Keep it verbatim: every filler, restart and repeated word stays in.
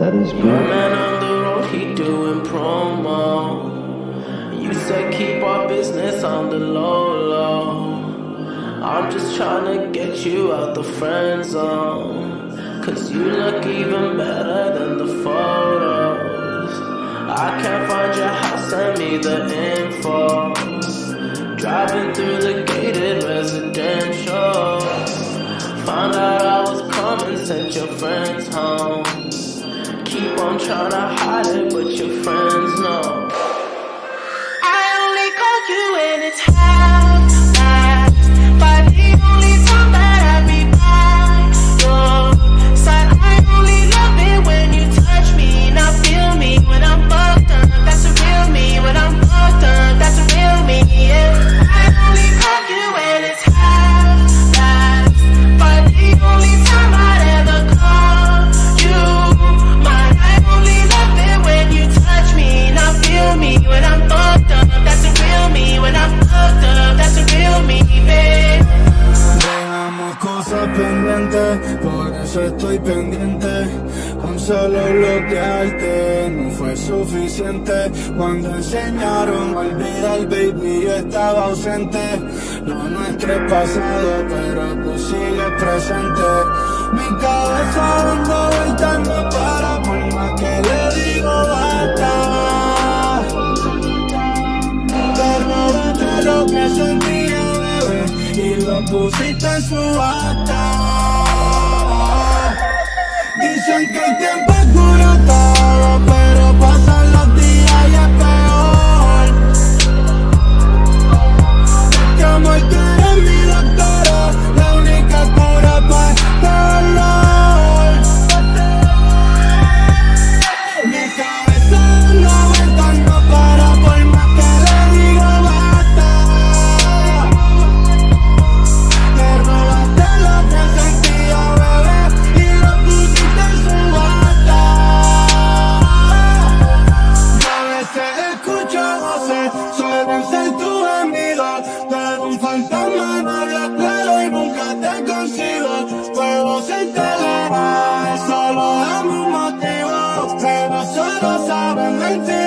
That is My good. man on the road, he doing promo. You said keep our business on the low, low. I'm just trying to get you out the friend zone, cause you look even better than the photos. I can't find your house, send me the info. Driving through the gated residential, found out I was coming, sent your friends home. Keep on trying to hide it, but your friends know. I only call you when it's half past five. The only time that I be by your side. I only love it when you touch me. Now feel me when I'm fucked up. That's a real me. When I'm fucked up, that's a real me. Yeah. I only call you when it's half past five. The only time I'd ever call you mine. I only love it when you touch me. Now feel me when I'm fucked up. That's a real me. When I'm fucked up, that's a real me, babe. Dejamos cosas pendientes, por eso estoy pendiente. Con solo bloquearte no fue suficiente. Cuando enseñaron a olvidar, baby, yo estaba ausente. Lo nuestro es pasado, pero tú sigues presente. Mi cabeza dando vueltas no para, por más que le digo basta. Te robaste lo que sentía, bebé, y lo pusiste en subasta. Dicen que el tiempo cura todo, pero pasan los días y es peor. Este amor tú eres mi doctora, la única cura para este dolor. Mi cabeza dando vueltas no para, por más que le digo basta. Te robaste lo que sentía, bebé, y lo pusiste en subasta. Yo a veces escucho voces, suelen ser tus amigos, pero un fantasma no habla claro y nunca te consigo. Puedo serte legal, solo dame un motivo, pero solo saben mentir.